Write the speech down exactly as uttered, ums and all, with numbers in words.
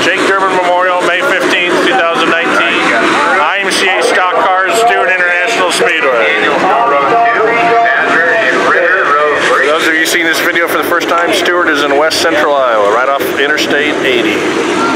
Jake Durbin Memorial, May fifteenth, two thousand nineteen. I M C A Stock Cars, Stewart International Speedway. For those of you seeing this video for the first time, Stewart is in West Central Iowa, right off Interstate eighty.